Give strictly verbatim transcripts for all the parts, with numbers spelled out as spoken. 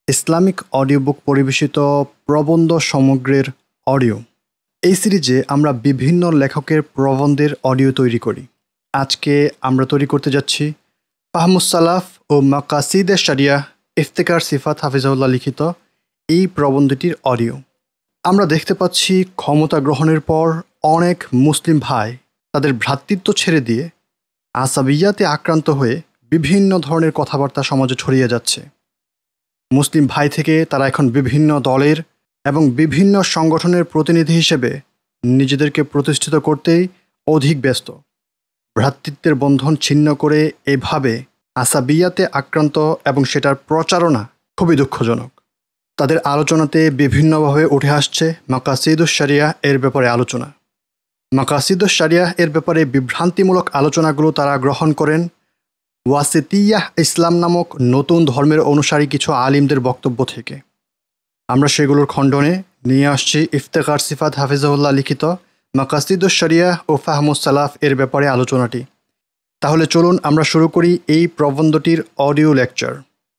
Islamic audio বুক পরিবেশিত প্রবন্ধ সমগ্রের audio. এই সিরিজে আমরা বিভিন্ন লেখকের প্রবন্ধের অডিও তৈরি করি। আজকে আমরা তৈরি করতে যাচ্ছি ফাহমুস সালাফ ও মাকাসিদে শরিয়াহ ইফতেকার সিফাত হাফিজাহুল্লাহ লিখিত এই প্রবন্ধটির অডিও। আমরা দেখতে পাচ্ছি ক্ষমতা গ্রহণের পর অনেক মুসলিম ভাই তাদের ভ্রাতৃত্ব ছেড়ে দিয়ে আসাবিয়াতে আক্রান্ত হয়ে বিভিন্ন ধরনের কথাবার্তা সমাজে ছড়িয়ে যাচ্ছে। মুসলিম ভাই থেকে তারা এখন বিভিন্ন দলের এবং বিভিন্ন সংগঠনের প্রতিনিধি হিসেবে নিজেদেরকে প্রতিষ্ঠিত করতেই অধিক ব্যস্ত। ভ্রাতৃত্বের বন্ধন ছিন্ন করে এভাবে আসাবিয়াতে আক্রান্ত এবং সেটার প্রচারণা খুবই দুঃখজনক। তাদের আলোচনাতে বিভিন্নভাবে উঠে আসছে মাকাসিদুস শরিয়াহ এর ব্যাপারে আলোচনা। মাকাসিদুস শরিয়াহ এর ব্যাপারে বিভ্রান্তিমূলক আলোচনাগুলো তারা গ্রহণ করেন ওয়াসিতিয়াহ ইসলাম নামক নতুন ধর্মের অনুসারী কিছু আলিমদের বক্তব্য থেকে। আমরা সেগুলোর খণ্ডনে নিয়ে আসছি ইফতেকার সিফাত হাফিজাহুল্লাহ লিখিত মাকাসিদুস শরিয়াহ ও ফাহমুস সালাফ এর ব্যাপারে আলোচনাটি। তাহলে চলুন আমরা শুরু করি এই প্রবন্ধটির অডিও লেকচার।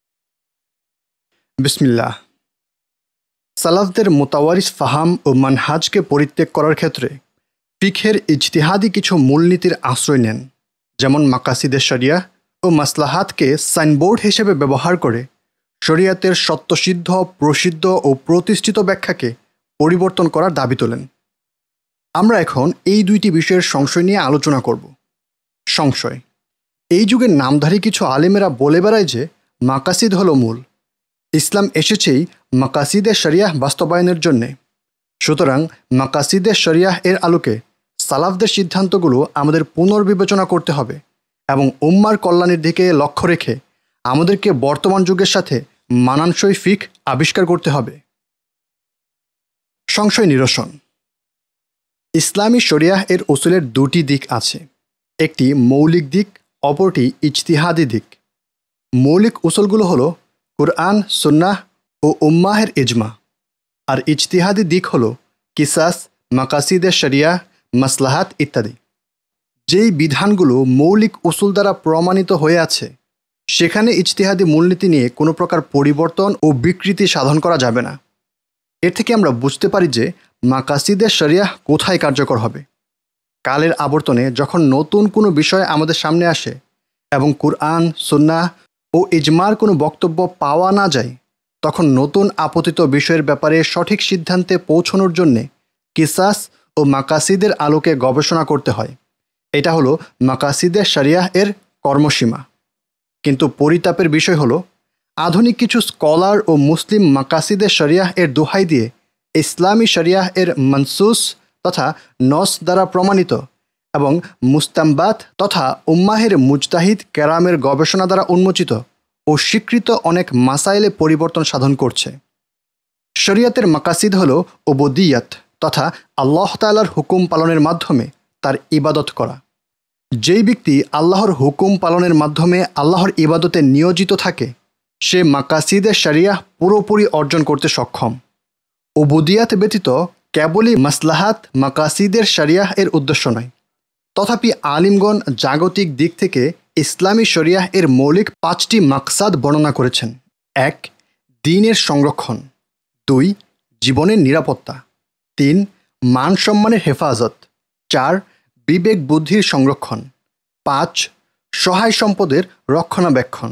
বিসমিল্লাহ। সালাফদের মোতাওয়ারিস ফাহাম ও মানহাজকে পরিত্যাগ করার ক্ষেত্রে ফিকহের ইজতিহাদি কিছু মূলনীতির আশ্রয় নেন, যেমন মাকাসিদে শরিয়াহ ও মাসলাহাতকে সাইনবোর্ড হিসেবে ব্যবহার করে শরিয়াতের সত্যসিদ্ধ, প্রসিদ্ধ ও প্রতিষ্ঠিত ব্যাখ্যাকে পরিবর্তন করার দাবি তোলেন। আমরা এখন এই দুইটি বিষয়ের সংশয় নিয়ে আলোচনা করব। সংশয়। এই যুগের নামধারী কিছু আলেমেরা বলে বেড়ায় যে মাকাসিদ হলো মূল। ইসলাম এসেছেই মাকাসিদে শরিয়াহ বাস্তবায়নের জন্যে। সুতরাং মাকাসিদে শরিয়াহ এর আলোকে সালাফদের সিদ্ধান্তগুলো আমাদের পুনর্বিবেচনা করতে হবে এবং উম্মার কল্যাণের দিকে লক্ষ্য রেখে আমাদেরকে বর্তমান যুগের সাথে মানানসই ফিক আবিষ্কার করতে হবে। সংশয় নিরসন। ইসলামী শরিয়াহ এর উসুলের দুটি দিক আছে, একটি মৌলিক দিক, অপরটি ইজতিহাদি দিক। মৌলিক উসুলগুলো হলো কুরআন, সুন্নাহ ও উম্মাহের ইজমা, আর ইজতিহাদি দিক হলো কিসাস, মাকাসিদে শরিয়াহ, মাসলাহাত ইত্যাদি। যেই বিধানগুলো মৌলিক উসুল দ্বারা প্রমাণিত হয়ে আছে সেখানে ইজতিহাদি মূলনীতি নিয়ে কোনো প্রকার পরিবর্তন ও বিকৃতি সাধন করা যাবে না। এর থেকে আমরা বুঝতে পারি যে মাকাসিদে শরিয়াহ কোথায় কার্যকর হবে। কালের আবর্তনে যখন নতুন কোনো বিষয় আমাদের সামনে আসে এবং কুরআন, সুন্নাহ ও ইজমার কোনো বক্তব্য পাওয়া না যায়, তখন নতুন আপতিত বিষয়ের ব্যাপারে সঠিক সিদ্ধান্তে পৌঁছানোর জন্যে কিসাস ও মাকাসিদের আলোকে গবেষণা করতে হয়। এটা হলো মাকাসিদে শরিয়াহ এর কর্মসীমা। কিন্তু পরিতাপের বিষয় হলো আধুনিক কিছু স্কলার ও মুসলিম মাকাসিদে শরিয়াহ এর দোহাই দিয়ে ইসলামী শরিয়াহ এর মনসুস তথা নস দ্বারা প্রমাণিত এবং মুস্তামবাত তথা উম্মাহের মুজতাহিদ কেরামের গবেষণা দ্বারা উন্মোচিত ও স্বীকৃত অনেক মাসাইলে পরিবর্তন সাধন করছে। শরিয়াতের মাকাসিদ হলো উবুদিয়াত তথা আল্লাহ তাআলার হুকুম পালনের মাধ্যমে তার ইবাদত করা। যেই ব্যক্তি আল্লাহর হুকুম পালনের মাধ্যমে আল্লাহর ইবাদতে নিয়োজিত থাকে সে মাকাসিদে শরিয়াহ পুরোপুরি অর্জন করতে সক্ষম। উবুদিয়াত ব্যতীত কেবলই মাসলাহাত মাকাসিদের শরিয়াহ এর উদ্দেশ্য নয়। তথাপি আলিমগণ জাগতিক দিক থেকে ইসলামী শরিয়াহ এর মৌলিক পাঁচটি মাকসাদ বর্ণনা করেছেন। এক, দ্বীনের সংরক্ষণ। দুই, জীবনের নিরাপত্তা। তিন, মান সম্মানের হেফাজত। চার, বিবেক বুদ্ধির সংরক্ষণ। পাঁচ, সহায় সম্পদের রক্ষণাবেক্ষণ।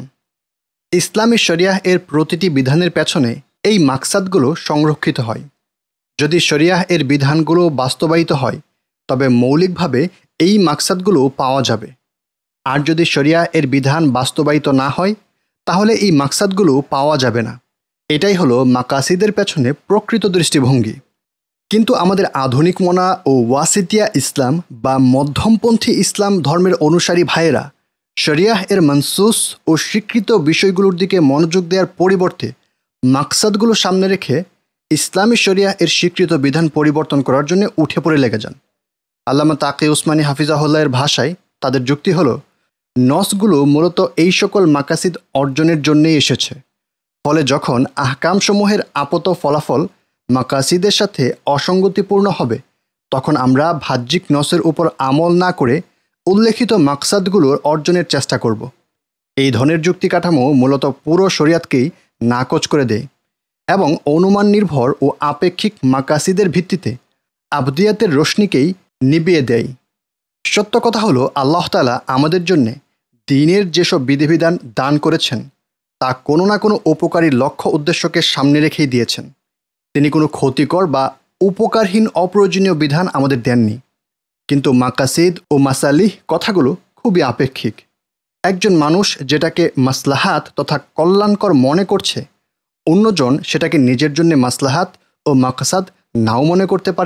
ইসলামী শরিয়াহ এর প্রতিটি বিধানের পেছনে এই মাকসাদগুলো সংরক্ষিত হয়। যদি শরিয়াহ এর বিধানগুলো বাস্তবায়িত হয় তবে মৌলিকভাবে এই মাকসাদগুলো পাওয়া যাবে, আর যদি শরিয়াহ এর বিধান বাস্তবায়িত না হয় তাহলে এই মাকসাদগুলো পাওয়া যাবে না। এটাই হলো মাকাসিদের পেছনে প্রকৃত দৃষ্টিভঙ্গি। কিন্তু আমাদের আধুনিক মনা ও ওয়াসিতিয়া ইসলাম বা মধ্যমপন্থী ইসলাম ধর্মের অনুসারী ভাইয়েরা শরিয়াহ এর মনসুস ও স্বীকৃত বিষয়গুলোর দিকে মনোযোগ দেওয়ার পরিবর্তে মাকসাদগুলো সামনে রেখে ইসলামী শরিয়াহ এর স্বীকৃত বিধান পরিবর্তন করার জন্য উঠে পড়ে লেগে যান। আল্লামা তাকি উসমানী হাফিজাহুল্লাহের ভাষায় তাদের যুক্তি হলো নসগুলো মূলত এই সকল মাকাসিদ অর্জনের জন্যই এসেছে। ফলে যখন আহকামসমূহের আপত ফলাফল মাকাসিদের সাথে অসঙ্গতিপূর্ণ হবে তখন আমরা বাহ্যিক নসের উপর আমল না করে উল্লেখিত মাকসাদগুলোর অর্জনের চেষ্টা করব। এই ধরনের যুক্তি কাঠামো মূলত পুরো শরিয়াতকেই নাকচ করে দেয় এবং অনুমান নির্ভর ও আপেক্ষিক মাকাসিদের ভিত্তিতে আবদিয়াতের রোশনিকেই নিভিয়ে দেয়। সত্য কথা হলো, আল্লাহ তাআলা আমাদের জন্য দ্বীনের যেসব বিধিবিধান দান করেছেন তা কোনো না কোনো উপকারী লক্ষ্য উদ্দেশ্যকে সামনে রেখেই দিয়েছেন। তিনি কোনো ক্ষতিকর বা উপকারহীন অপ্রয়োজনীয় বিধান আমাদের দেননি। কিন্তু মাকাসিদ ও মাসালিহ কথাগুলো খুবই আপেক্ষিক। একজন মানুষ যেটাকে মাসলাহাত তথা কল্যাণকর মনে করছে, অন্যজন সেটাকে নিজের জন্য মাসলাহাত ও মাকসাদ নাও মনে করতে পারে।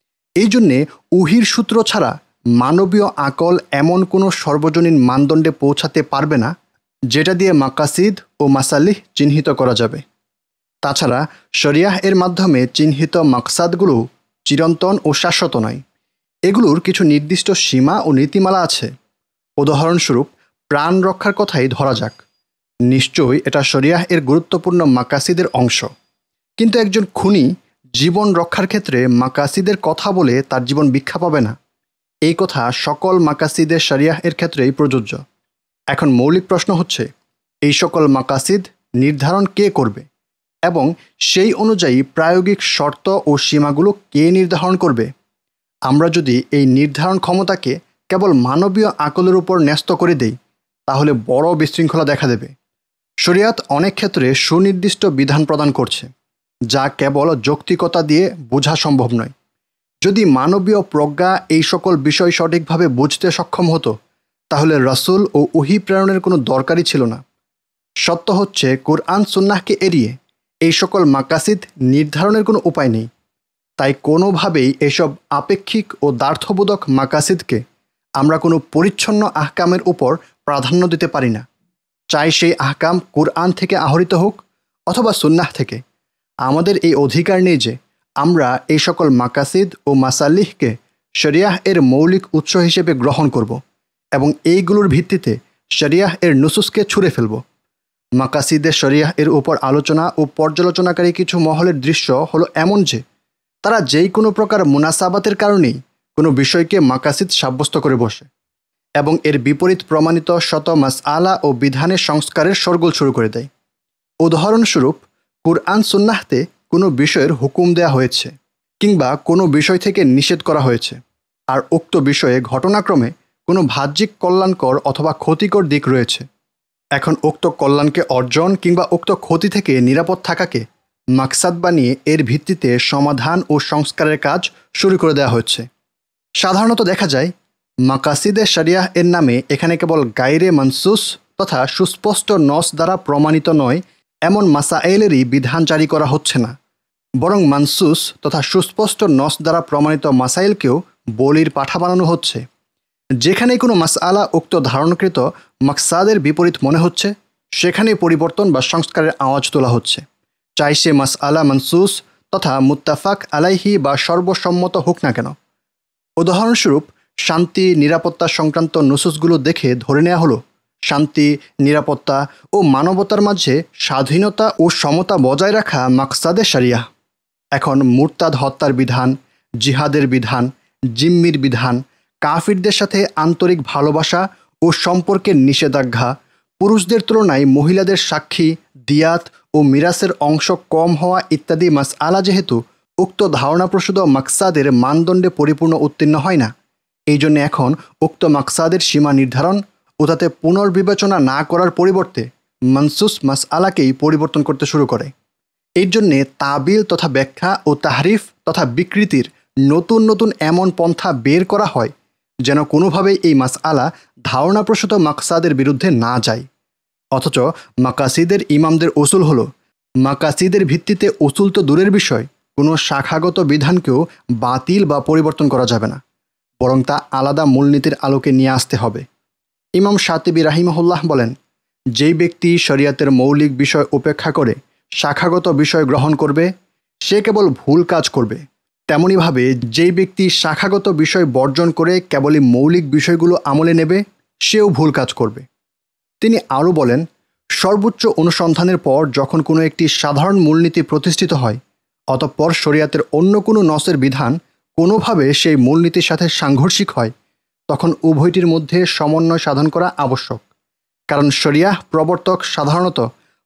এই জন্যে উহির সূত্র ছাড়া মানবীয় আকল এমন কোনো সর্বজনীন মানদণ্ডে পৌঁছাতে পারবে না যেটা দিয়ে মাকাসিদ ও মাসালিহ চিহ্নিত করা যাবে। তাছাড়া শরিয়াহ এর মাধ্যমে চিহ্নিত মাকসাদগুলো চিরন্তন ও শাশ্বত নয়। এগুলোর কিছু নির্দিষ্ট সীমা ও নীতিমালা আছে। উদাহরণস্বরূপ প্রাণ রক্ষার কথাই ধরা যাক। নিশ্চয়ই এটা শরিয়াহ এর গুরুত্বপূর্ণ মাকাসিদের অংশ, কিন্তু একজন খুনি জীবন রক্ষার ক্ষেত্রে মাকাসিদের কথা বলে তার জীবন ভিক্ষা পাবে না। এই কথা সকল মাকাসিদের শরিয়াহ এর ক্ষেত্রেই প্রযোজ্য। এখন মৌলিক প্রশ্ন হচ্ছে, এই সকল মাকাসিদ নির্ধারণ কে করবে এবং সেই অনুযায়ী প্রায়োগিক শর্ত ও সীমাগুলো কে নির্ধারণ করবে? আমরা যদি এই নির্ধারণ ক্ষমতাকে কেবল মানবীয় আকলের উপর ন্যস্ত করে দেই তাহলে বড় বিশৃঙ্খলা দেখা দেবে। শরিয়াত অনেক ক্ষেত্রে সুনির্দিষ্ট বিধান প্রদান করছে যা কেবল যৌক্তিকতা দিয়ে বোঝা সম্ভব নয়। যদি মানবীয় প্রজ্ঞা এই সকল বিষয় সঠিকভাবে বুঝতে সক্ষম হতো তাহলে রাসূল ও ওহী প্রেরণের কোনো দরকারই ছিল না। সত্য হচ্ছে, কুরআন সুন্নাহকে এড়িয়ে এই সকল মাকাসিদ নির্ধারণের কোনো উপায় নেই। তাই কোনোভাবেই এসব আপেক্ষিক ও দ্বার্থবোধক মাকাসিদকে আমরা কোনো পরিচ্ছন্ন আহকামের উপর প্রাধান্য দিতে পারি না। চাই সেই আহকাম কুরআন থেকে আহরিত হোক অথবা সুন্নাহ থেকে। আমাদের এই অধিকার নেই যে আমরা এই সকল মাকাসিদ ও মাসালিহকে শরিয়াহ এর মৌলিক উৎস হিসেবে গ্রহণ করব এবং এইগুলোর ভিত্তিতে শরিয়াহ এর নুসুসকে ছুঁড়ে ফেলব। মাকাসিদের শরিয়াহ এর উপর আলোচনা ও পর্যালোচনাকারী কিছু মহলের দৃশ্য হলো এমন যে তারা যেই কোনো প্রকার মুনাসাবাতের কারণেই কোনো বিষয়কে মাকাসিদ সাব্যস্ত করে বসে এবং এর বিপরীত প্রমাণিত শত মাসআলা ও বিধানের সংস্কারের শোরগোল শুরু করে দেয়। উদাহরণস্বরূপ, কুরআন সুন্নাহতে কোনো বিষয়ের হুকুম দেয়া হয়েছে কিংবা কোনো বিষয় থেকে নিষেধ করা হয়েছে, আর উক্ত বিষয়ে ঘটনাক্রমে কোনো বাহ্যিক কল্যাণকর অথবা ক্ষতিকর দিক রয়েছে। এখন উক্ত কল্যাণকে অর্জন কিংবা উক্ত ক্ষতি থেকে নিরাপদ থাকাকে মাকসাদ বানিয়ে এর ভিত্তিতে সমাধান ও সংস্কারের কাজ শুরু করে দেওয়া হচ্ছে। সাধারণত দেখা যায় মাকাসিদে শরিয়াহ এর নামে এখানে কেবল গায়রে মানসুস তথা সুস্পষ্ট নস দ্বারা প্রমাণিত নয় এমন মাসাইলেরই বিধান জারি করা হচ্ছে না, বরং মানসুস তথা সুস্পষ্ট নস দ্বারা প্রমাণিত মাসাইলকেও বলির পাঠা বানানো হচ্ছে। যেখানে কোনো মাসআলা উক্ত ধারণকৃত মাকসাদের বিপরীত মনে হচ্ছে সেখানেই পরিবর্তন বা সংস্কারের আওয়াজ তোলা হচ্ছে, চাই সে মাসআলা মানসুস তথা মুত্তাফাক আলাইহি বা সর্বসম্মত হোক না কেন। উদাহরণস্বরূপ, শান্তি নিরাপত্তা সংক্রান্ত নুসুসগুলো দেখে ধরে নেওয়া হলো শান্তি নিরাপত্তা ও মানবতার মাঝে স্বাধীনতা ও সমতা বজায় রাখা মাকসাদে শরিয়াহ। এখন মুরতাদ হত্যার বিধান, জিহাদের বিধান, জিম্মির বিধান, কাফিরদের সাথে আন্তরিক ভালোবাসা ও সম্পর্কের নিষেধাজ্ঞা, পুরুষদের তুলনায় মহিলাদের সাক্ষী, দিয়াত ও মিরাসের অংশ কম হওয়া ইত্যাদি মাসআলা যেহেতু উক্ত ধারণাপ্রসূত মাকসাদের মানদণ্ডে পরিপূর্ণ উত্তীর্ণ হয় না, এই জন্য এখন উক্ত মাকসাদের সীমা নির্ধারণ ও তাতে পুনর্বিবেচনা না করার পরিবর্তে মানসুস মাসআলাকেই পরিবর্তন করতে শুরু করে। এই জন্যে তাবিল তথা ব্যাখ্যা ও তাহরিফ তথা বিকৃতির নতুন নতুন এমন পন্থা বের করা হয় যেন কোনোভাবেই এই মাসআলা ধারণাপ্রসূত মাকসাদের বিরুদ্ধে না যায়। অথচ মাকাসিদের ইমামদের উসুল হলো, মাকাসিদের ভিত্তিতে উসুল তো দূরের বিষয়, কোনো শাখাগত বিধানকেও বাতিল বা পরিবর্তন করা যাবে না, বরং তা আলাদা মূলনীতির আলোকে নিয়ে আসতে হবে। ইমাম শাতিবী রাহিমাহুল্লাহ বলেন, যেই ব্যক্তি শরিয়াতের মৌলিক বিষয় উপেক্ষা করে শাখাগত বিষয় গ্রহণ করবে সে কেবল ভুল কাজ করবে। তেমনিভাবে যেই ব্যক্তি শাখাগত বিষয় বর্জন করে কেবলই মৌলিক বিষয়গুলো আমলে নেবে সেও ভুল কাজ করবে। তিনি আরও বলেন, সর্বোচ্চ অনুসন্ধানের পর যখন কোনো একটি সাধারণ মূলনীতি প্রতিষ্ঠিত হয় অতঃপর শরিয়াতের অন্য কোনো নসের বিধান কোনোভাবে সেই মূলনীতির সাথে সাংঘর্ষিক হয় তখন উভয়টির মধ্যে সমন্বয় সাধন করা আবশ্যক। কারণ শরিয়াহ প্রবর্তক সাধারণত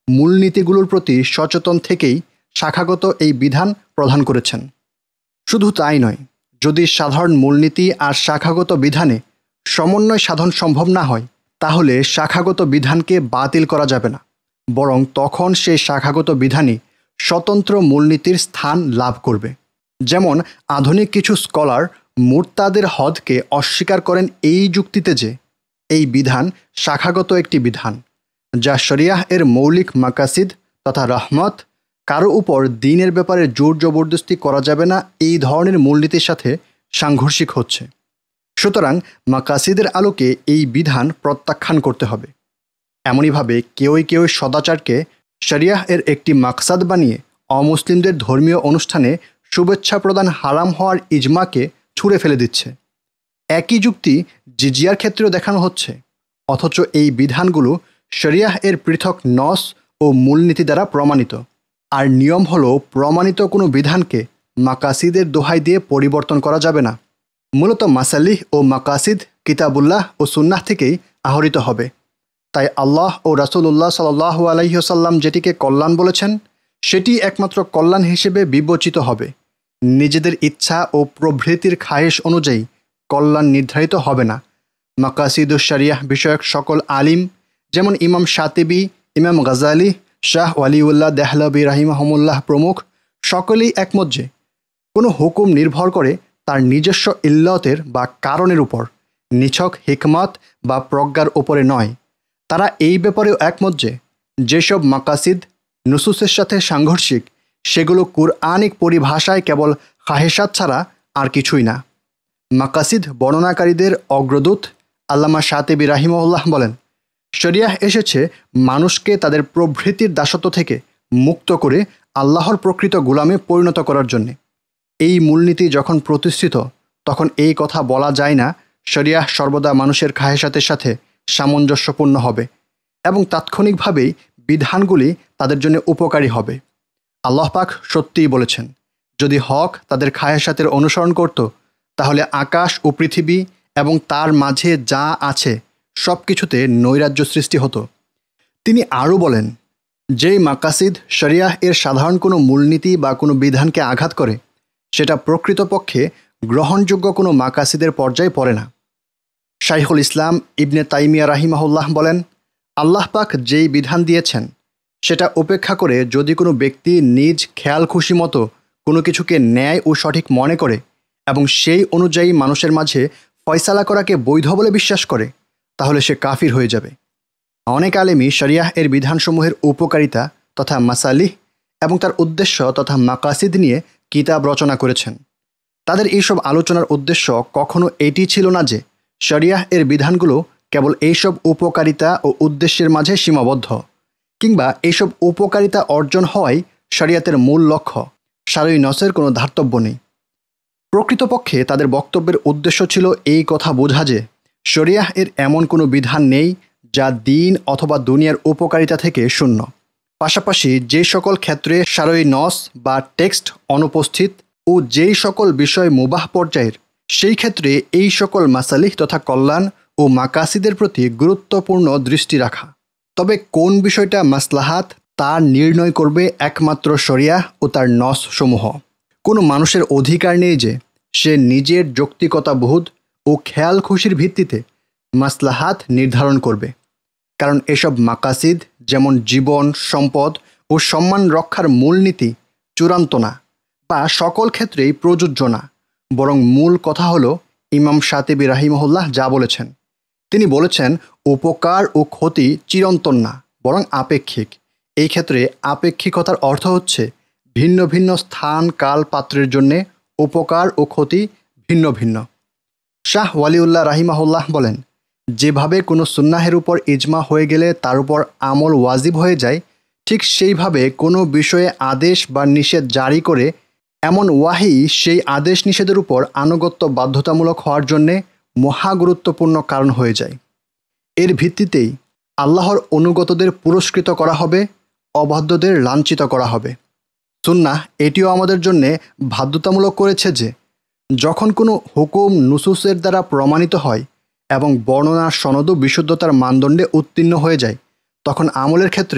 মূলনীতিগুলোর প্রতি সচেতন থেকেই শাখাগত এই বিধান প্রদান করেছেন। শুধু তাই নয়, যদি সাধারণ মূলনীতি আর শাখাগত বিধানে সমন্বয় সাধন সম্ভব না হয়, তাহলে শাখাগত বিধানকে বাতিল করা যাবে না, বরং তখন সেই শাখাগত বিধানই স্বতন্ত্র মূলনীতির স্থান লাভ করবে। যেমন আধুনিক কিছু স্কলার মুরতাদের হদকে অস্বীকার করেন এই যুক্তিতে যে এই বিধান শাখাগত একটি বিধান, যা শরিয়াহ এর মৌলিক মাকাসিদ তথা রহমত, কারো উপর দ্বীনের ব্যাপারে জোর জবরদস্তি করা যাবে না, এই ধরনের মূলনীতির সাথে সাংঘর্ষিক হচ্ছে। সুতরাং মাকাসিদের আলোকে এই বিধান প্রত্যাখ্যান করতে হবে। এমনইভাবে কেউই কেউ সদাচারকে শরিয়াহ এর একটি মাকসাদ বানিয়ে অমুসলিমদের ধর্মীয় অনুষ্ঠানে শুভেচ্ছা প্রদান হারাম হওয়ার ইজমাকে ছুঁড়ে ফেলে দিচ্ছে। একই যুক্তি জিজিয়ার ক্ষেত্রেও দেখানো হচ্ছে, অথচ এই বিধানগুলো শরিয়াহ এর পৃথক নস ও মূলনীতি দ্বারা প্রমাণিত। আর নিয়ম হলো প্রমাণিত কোনো বিধানকে মাকাসিদের দোহাই দিয়ে পরিবর্তন করা যাবে না। মূলত মাসালিহ ও মাকাসিদ কিতাবুল্লাহ ও সুন্নাহ থেকেই আহরিত হবে। তাই আল্লাহ ও রাসূলুল্লাহ সাল্লাল্লাহু আলাইহি ওয়াসাল্লাম যেটিকে কল্যাণ বলেছেন, সেটি একমাত্র কল্যাণ হিসেবে বিবেচিত হবে। নিজেদের ইচ্ছা ও প্রভৃতির খায়েশ অনুযায়ী কল্যাণ নির্ধারিত হবে না। মাকাসিদুশ শরিয়াহ বিষয়ক সকল আলিম, যেমন ইমাম শাতিবি, ইমাম গাজালি, শাহ ওয়ালিউল্লাহ দেহলভী রাহিমাহুমুল্লাহ প্রমুখ, সকলেই একমত যে কোনো হুকুম নির্ভর করে তার নিজস্ব ইল্লতের বা কারণের উপর, নিছক হিকমত বা প্রজ্ঞার উপরে নয়। তারা এই ব্যাপারেও একমত যে যেসব মাকাসিদ নুসুসের সাথে সাংঘর্ষিক, সেগুলো কুরআনিক পরিভাষায় কেবল খাহেসাত ছাড়া আর কিছুই না। মাকাসিদ বর্ণনাকারীদের অগ্রদূত আল্লামা শাতিবি রাহিমাহুল্লাহ বলেন, শরিয়াহ এসেছে মানুষকে তাদের প্রভৃতির দাসত্ব থেকে মুক্ত করে আল্লাহর প্রকৃত গোলামে পরিণত করার জন্যে। এই মূলনীতি যখন প্রতিষ্ঠিত, তখন এই কথা বলা যায় না শরিয়াহ সর্বদা মানুষের খাহেসাতের সাথে সামঞ্জস্যপূর্ণ হবে এবং তাৎক্ষণিকভাবেই বিধানগুলি তাদের জন্য উপকারী হবে। আল্লাহ পাক সত্যিই বলেছেন, যদি হক তাদের খাহেসাতের অনুসরণ করত, তাহলে আকাশ ও পৃথিবী এবং তার মাঝে যা আছে সব কিছুতে নৈরাজ্য সৃষ্টি হতো। তিনি আরও বলেন, যেই মাকাসিদ শরিয়াহ এর সাধারণ কোনো মূলনীতি বা কোনো বিধানকে আঘাত করে, সেটা প্রকৃতপক্ষে গ্রহণযোগ্য কোনো মাকাসিদের পর্যায়ে পড়ে না। শাইখুল ইসলাম ইবনে তাইমিয়া রাহিমাহুল্লাহ বলেন, আল্লাহ পাক যেই বিধান দিয়েছেন, সেটা উপেক্ষা করে যদি কোনো ব্যক্তি নিজ খেয়াল খুশি মতো কোনো কিছুকে ন্যায় ও সঠিক মনে করে এবং সেই অনুযায়ী মানুষের মাঝে ফয়সালা করাকে বৈধ বলে বিশ্বাস করে, তাহলে সে কাফির হয়ে যাবে। অনেক আলেমই শরিয়াহ এর বিধানসমূহের উপকারিতা তথা মাসালিহ এবং তার উদ্দেশ্য তথা মাকাসিদ নিয়ে কিতাব রচনা করেছেন। তাদের এইসব আলোচনার উদ্দেশ্য কখনো এটি ছিল না যে শরিয়াহ এর বিধানগুলো কেবল এইসব উপকারিতা ও উদ্দেশ্যের মাঝে সীমাবদ্ধ, কিংবা এইসব উপকারিতা অর্জন হওয়াই শরিয়াতের মূল লক্ষ্য, শারঈ নসের কোনো ধার্তব্য নেই। প্রকৃতপক্ষে তাদের বক্তব্যের উদ্দেশ্য ছিল এই কথা বোঝা যে শরিয়াহ এর এমন কোনো বিধান নেই যা দিন অথবা দুনিয়ার উপকারিতা থেকে শূন্য। পাশাপাশি যে সকল ক্ষেত্রে শারঈ নস বা টেক্সট অনুপস্থিত ও যেই সকল বিষয় মুবাহ পর্যায়ের, সেই ক্ষেত্রে এই সকল মাসালিহ তথা কল্যাণ ও মাকাসিদের প্রতি গুরুত্বপূর্ণ দৃষ্টি রাখা। তবে কোন বিষয়টা মাসলাহাত, তা নির্ণয় করবে একমাত্র শরিয়াহ ও তার নস সমূহ। কোনো মানুষের অধিকার নেই যে সে নিজের যৌক্তিকতাবোধ ও খেয়াল খুশির ভিত্তিতে মাসলাহাত নির্ধারণ করবে, কারণ এসব মাকাসিদ যেমন জীবন, সম্পদ ও সম্মান রক্ষার মূলনীতি চূড়ান্ত না বা সকল ক্ষেত্রেই প্রযোজ্য না, বরং মূল কথা হলো ইমাম শাতিবি রাহিমাহুল্লাহ যা বলেছেন। তিনি বলেছেন, উপকার ও ক্ষতি চিরন্তন না, বরং আপেক্ষিক। এই ক্ষেত্রে আপেক্ষিকতার অর্থ হচ্ছে ভিন্ন ভিন্ন স্থান, কাল, পাত্রের জন্যে উপকার ও ক্ষতি ভিন্ন ভিন্ন। শাহ ওয়ালিউল্লাহ রাহিমাহুল্লাহ বলেন, যেভাবে কোনো সুন্নাহের উপর ইজমা হয়ে গেলে তার উপর আমল ওয়াজিব হয়ে যায়, ঠিক সেইভাবে কোনো বিষয়ে আদেশ বা নিষেধ জারি করে এমন ওয়াহি সেই আদেশ নিষেধের উপর আনুগত্য বাধ্যতামূলক হওয়ার জন্যে মহা গুরুত্বপূর্ণ কারণ হয়ে যায়। এর ভিত্তিতেই আল্লাহর অনুগতদের পুরস্কৃত করা হবে, অবাধ্যদের লাঞ্ছিত করা হবে। সুন্নাহ এটিও আমাদের জন্যে বাধ্যতামূলক করেছে যে যখন কোনো হুকুম নুসুসের দ্বারা প্রমাণিত হয় এবং বর্ণনার সনদ বিশুদ্ধতার মানদণ্ডে উত্তীর্ণ হয়ে যায়, তখন আমলের ক্ষেত্রে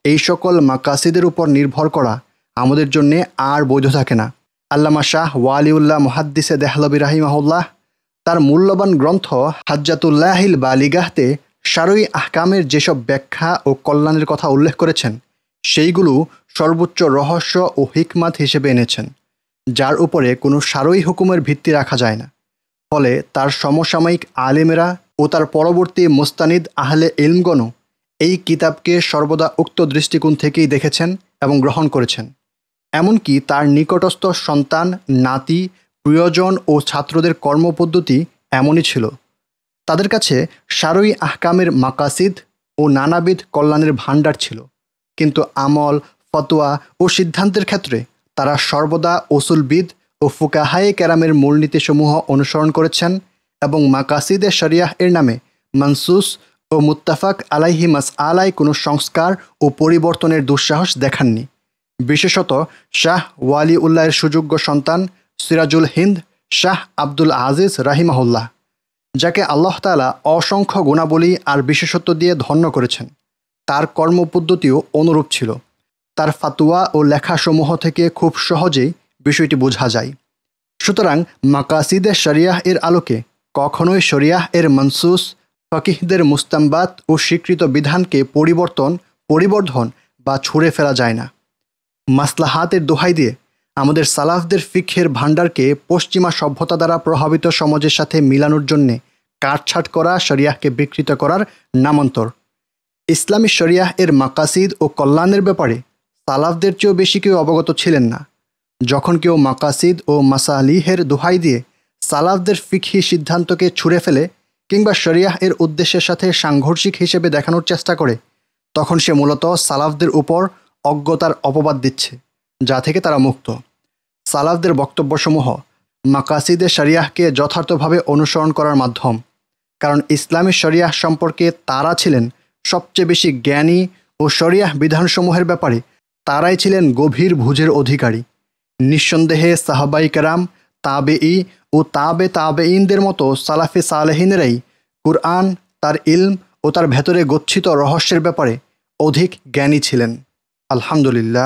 এই সকল মাকাসিদের উপর নির্ভর করা আমাদের জন্যে আর বৈধ থাকে না। আল্লামা শাহ ওয়ালিউল্লাহ মুহাদ্দিসে দেহলভী রাহিমাহুল্লাহ তার মূল্যবান গ্রন্থ হাজ্জাতুল্লাহিল বালিগাহতে শারঈ আহকামের যেসব ব্যাখ্যা ও কল্যাণের কথা উল্লেখ করেছেন সেইগুলো সর্বোচ্চ রহস্য ও হিকমাত হিসেবে এনেছেন, যার উপরে কোনো শারঈ হুকুমের ভিত্তি রাখা যায় না। ফলে তার সমসাময়িক আলেমেরা ও তার পরবর্তী মুস্তানিদ আহলে ইলমগণও এই কিতাবকে সর্বদা উক্ত দৃষ্টিকোণ থেকেই দেখেছেন এবং গ্রহণ করেছেন। এমনকি তার নিকটস্থ সন্তান, নাতি, প্রিয়জন ও ছাত্রদের কর্মপদ্ধতি এমনই ছিল। তাদের কাছে শারঈ আহকামের মাকাসিদ ও নানাবিধ কল্যাণের ভাণ্ডার ছিল, কিন্তু আমল, ফতোয়া ও সিদ্ধান্তের ক্ষেত্রে তারা সর্বদা উসুলবিদ ও ফুকাহায়ে কেরামের মূলনীতিসমূহ অনুসরণ করেছেন এবং মাকাসিদে শরিয়াহ এর নামে মানসুস ও মুত্তাফাক আলাইহি মাসআলায় কোনো সংস্কার ও পরিবর্তনের দুঃসাহস দেখাননি। বিশেষত শাহ ওয়ালিউল্লাহের সুযোগ্য সন্তান সিরাজুল হিন্দ শাহ আব্দুল আজিজ রাহিমাহুল্লাহ, যাকে আল্লাহ তাআলা অসংখ্য গুণাবলী আর বিশেষত্ব দিয়ে ধন্য করেছেন, তার কর্মপদ্ধতিও অনুরূপ ছিল। তার ফাতোয়া ও লেখাসমূহ থেকে খুব সহজেই বিষয়টি বোঝা যায়। সুতরাং মাকাসিদে শরিয়াহ এর আলোকে কখনোই শরিয়াহ এর মনসুস, ফকিহদের মুস্তামবাত ও স্বীকৃত বিধানকে পরিবর্তন, পরিবর্ধন বা ছুঁড়ে ফেলা যায় না। মাসলাহাতের দোহাই দিয়ে আমাদের সালাফদের ফিকহের ভাণ্ডারকে পশ্চিমা সভ্যতা দ্বারা প্রভাবিত সমাজের সাথে মিলানোর জন্যে কাটছাঁট করা শরিয়াহকে বিকৃত করার নামান্তর। ইসলামী শরিয়াহ এর মাকাসিদ ও কল্যাণের ব্যাপারে সালাফদের চেয়েও বেশি কেউ অবগত ছিলেন না। যখন কেউ মাকাসিদ ও মাসালিহের দোহাই দিয়ে সালাফদের ফিকহি সিদ্ধান্তকে ছুঁড়ে ফেলে কিংবা শরিয়াহ এর উদ্দেশ্যের সাথে সাংঘর্ষিক হিসেবে দেখানোর চেষ্টা করে, তখন সে মূলত সালাফদের উপর অজ্ঞতার অপবাদ দিচ্ছে, যা থেকে তারা মুক্ত। সালাফদের বক্তব্যসমূহ মাকাসিদে শরিয়াহকে যথার্থভাবে অনুসরণ করার মাধ্যম, কারণ ইসলামী শরিয়াহ সম্পর্কে তারা ছিলেন সবচেয়ে বেশি জ্ঞানী ও শরিয়াহ বিধানসমূহের ব্যাপারে তারাই ছিলেন গভীর বুঝের অধিকারী। নিঃসন্দেহে সাহাবাই কেরাম, তাবেঈ ও তাবে তাবেঈনদের মতো সালাফে সালেহিনেরাই কুরআন, তার ইলম ও তার ভেতরে গচ্ছিত রহস্যের ব্যাপারে অধিক জ্ঞানী ছিলেন। আলহামদুলিল্লাহ।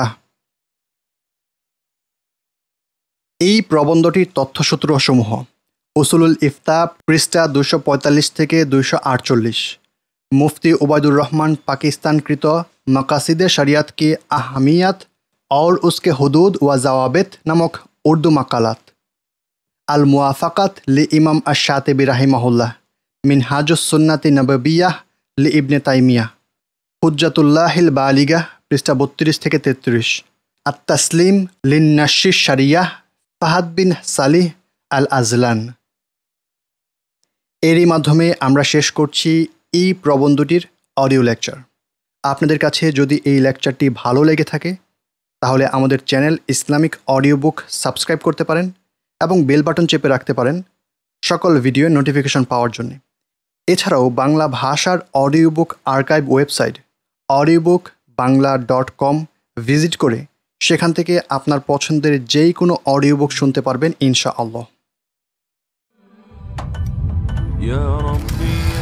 এই প্রবন্ধটির তথ্যসূত্রসমূহ উসুলুল ইফতা পৃষ্ঠা দুশো পঁয়তাল্লিশ থেকে দুইশো আটচল্লিশ, মুফতি উবায়দুর রহমান পাকিস্তানকৃত মকাসিদে শরিয়াত की अहमियत और उसके हुदूद व ज़वाबित नामक उर्दू मकालात, अल मुआफ़क़त लि इमाम अश-शातिबी रहिमहुल्लाह, मिनहाजुस सुन्नति नबविय्याह लि इब्ने ताइमियाह, हुज्जतुल्लाहिल बालिगाह पृष्ठ बत्रीस থেকে তেত্রিশ, अत-तस्लीम लिन नश्श शरियाह Fahad bin Salih al Ajlan. এরই মাধ্যমে আমরা শেষ করছি এই প্রবন্ধটির অডিও লেকচার। আপনাদের কাছে যদি এই লেকচারটি ভালো লেগে থাকে তাহলে আমাদের channel Islamic audio book subscribe করতে পারেন এবং বেল বাটন চেপে রাখতে পারেন সকল ভিডিও নোটিফিকেশন পাওয়ার জন্য। এছাড়াও বাংলা ভাষার audio book archive website audio book Bangla dot com visit করে সেখান থেকে আপনার পছন্দের যেই কোনো অডিও বুক শুনতে পারবেন ইনশাআল্লাহ।